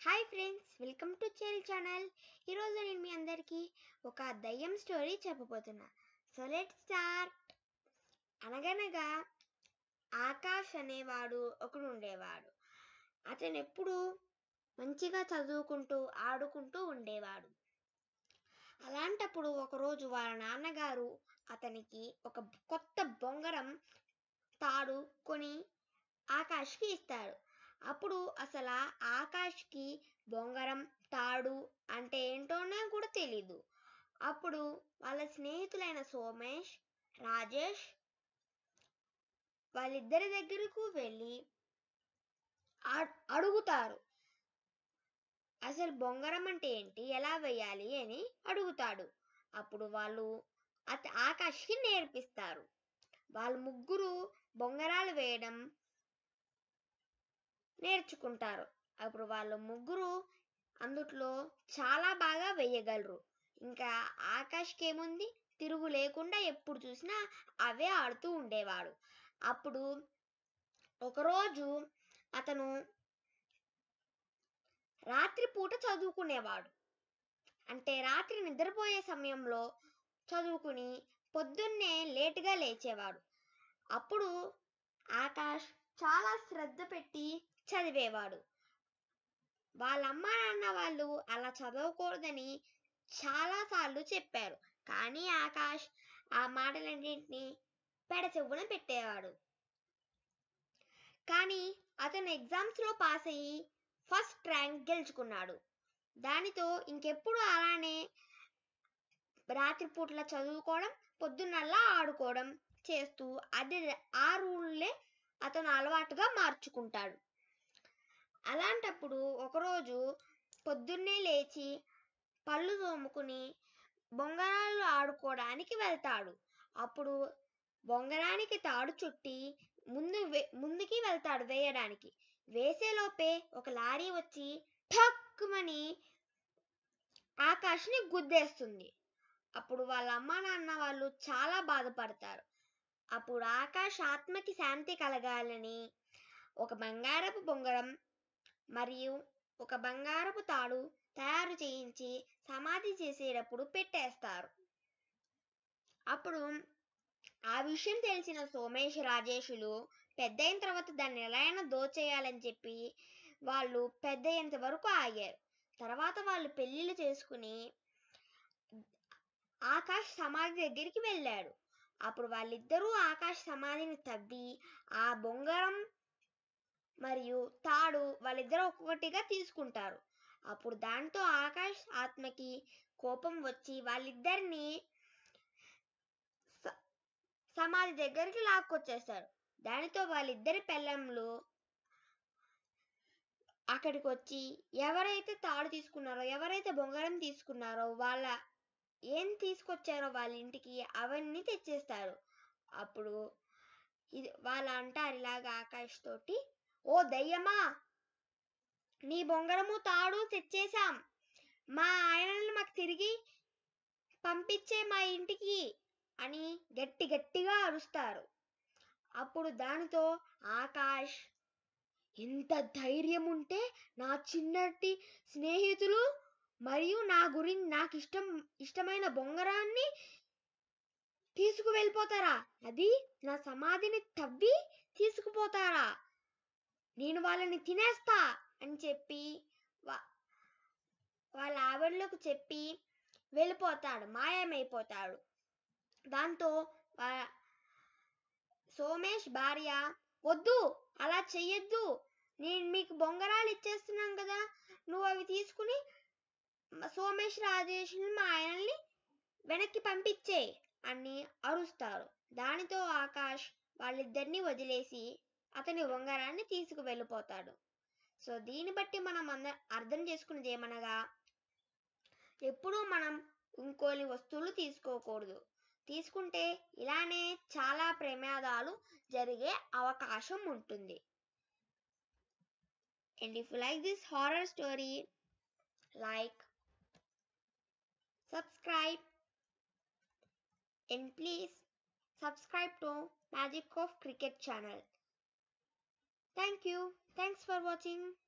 Hi friends, welcome to చెల్ channel. ఈరోజు నేను మీ అందరికీ ఒక దయ్యం స్టోరీ చెప్పబోతున్నా. So let's start. అనగనగా ఆకాష్ అనేవాడు ఒకడు ఉండేవాడు. అతను ఎప్పుడు మంచిగా చదువుకుంటూ ఆడుకుంటూ ఉండేవాడు. అలాంటప్పుడు ఒకరోజు వాళ్ళ నాన్నగారు అతనికి ఒక కొత్త బొంగరం తాడు కొని ఆకాష్కి ఇస్తాడు. అప్పుడు అసలు ఆకాష్కి బొంగరం తాడు అంటే ఏంటోనే కూడా తెలీదు. అప్పుడు వాళ్ళ స్నేహితులైన సోమేష్, రాజేష్ వాళ్ళిద్దరి దగ్గరకు వెళ్ళి అడుగుతారు, అసలు బొంగరం అంటే ఏంటి, ఎలా వేయాలి అని అడుగుతాడు. అప్పుడు వాళ్ళు ఆకాష్కి నేర్పిస్తారు. వాళ్ళు ముగ్గురు బొంగరాలు వేయడం నేర్చుకుంటారు. అప్పుడు వాళ్ళు ముగ్గురు అందుట్లో చాలా బాగా వేయగలరు. ఇంకా ఆకాష్కి ఏముంది, తిరుగు లేకుండా ఎప్పుడు చూసినా అవే ఆడుతూ ఉండేవాడు. అప్పుడు ఒకరోజు అతను రాత్రిపూట చదువుకునేవాడు. అంటే రాత్రి నిద్రపోయే సమయంలో చదువుకుని పొద్దున్నే లేటుగా లేచేవాడు. అప్పుడు ఆకాష్ చాలా శ్రద్ధ పెట్టి చదివేవాడు. వాళ్ళ అమ్మ నాన్న వాళ్ళు అలా చదవకూడదని చాలాసార్లు చెప్పారు. కానీ ఆకాష్ ఆ మాటలన్నింటినీ పెడచెవున పెట్టేవాడు. కానీ అతను ఎగ్జామ్స్లో పాస్ అయ్యి ఫస్ట్ ర్యాంక్ గెలుచుకున్నాడు. దానితో ఇంకెప్పుడు అలానే రాత్రిపూట్ల చదువుకోవడం, పొద్దున్నల్లా ఆడుకోవడం చేస్తూ ఆ రూల్లే అతను అలవాటుగా మార్చుకుంటాడు. అలాంటప్పుడు ఒకరోజు పొద్దున్నే లేచి పళ్ళు తోముకుని బొంగరాలు ఆడుకోవడానికి వెళ్తాడు. అప్పుడు బొంగరానికి తాడు చుట్టి ముందుకి వెళ్తాడు వేయడానికి. వేసేలోపే ఒక లారీ వచ్చి ఠక్కుమని ఆకాష్ని గుద్దేస్తుంది. అప్పుడు వాళ్ళ అమ్మ నాన్న వాళ్ళు చాలా బాధపడతారు. అప్పుడు ఆకాష్ ఆత్మకి శాంతి కలగాలని ఒక బంగారపు బొంగరం మరియు ఒక బంగారపు తాడు తయారు చేయించి సమాధి చేసేటప్పుడు పెట్టేస్తారు. అప్పుడు ఆ విషయం తెలిసిన సోమేష్, రాజేషులు పెద్దయిన తర్వాత దాన్ని ఎలా అయినా దోచేయాలని చెప్పి వాళ్ళు పెద్దయ్యేంత వరకు ఆగారు. తర్వాత వాళ్ళు పెళ్ళిళ్ళు చేసుకుని ఆకాష్ సమాధి దగ్గరికి వెళ్ళాడు. అప్పుడు వాళ్ళిద్దరూ ఆకాష్ సమాధిని తవ్వి ఆ బొంగరం మరియు తాడు వాళ్ళిద్దరూ ఒక్కొక్కటిగా తీసుకుంటారు. అప్పుడు దాంతో ఆకాష్ ఆత్మకి కోపం వచ్చి వాళ్ళిద్దరిని సమాధి దగ్గరికి లాక్కొచ్చేస్తాడు. దానితో వాళ్ళిద్దరి పెళ్ళంలు అక్కడికి వచ్చి ఎవరైతే తాడు తీసుకున్నారో, ఎవరైతే బొంగరం తీసుకున్నారో వాళ్ళ ఏం తీసుకొచ్చారో వాళ్ళ ఇంటికి అవన్నీ తెచ్చేస్తారు. అప్పుడు వాళ్ళు అంటారు ఇలాగా ఆకాష్ తోటి, ఓ దయ్యమా, నీ బొంగరము తాడు తెచ్చేశాం, మా ఆయనని మాకు తిరిగి పంపించే మా ఇంటికి అని గట్టిగా అరుస్తారు. అప్పుడు దానితో ఆకాష్, ఎంత ధైర్యం ఉంటే నా చిన్నటి స్నేహితులు మరియు నాకు ఇష్టమైన బొంగరాన్ని తీసుకువెళ్ళిపోతారా, అది నా సమాధిని తవ్వి తీసుకుపోతారా, నేను వాళ్ళని తినేస్తా అని చెప్పి వాళ్ళ ఆవిడలకు చెప్పి వెళ్ళిపోతాడు, మాయమైపోతాడు. దాంతో సోమేష్ భార్య, వద్దు అలా చెయ్యొద్దు, నేను మీకు బొంగరాలు ఇచ్చేస్తున్నాం కదా, నువ్వు అవి తీసుకుని సోమేష్, రాజేష్ మా ఆయనల్ని వెనక్కి పంపించే అని అరుస్తారు. దానితో ఆకాష్ వాళ్ళిద్దరిని వదిలేసి అతని బొంగరాన్ని తీసుకు వెళ్ళిపోతాడు. సో దీన్ని బట్టి మనం అర్థం చేసుకున్నది ఏమనగా, ఎప్పుడూ మనం ఇంకోని వస్తువులు తీసుకోకూడదు. తీసుకుంటే ఇలానే చాలా ప్రమాదాలు జరిగే అవకాశం ఉంటుంది. And if you like this horror story, like, subscribe, and please subscribe to Magic of Cricket channel. Thank you. Thanks for watching.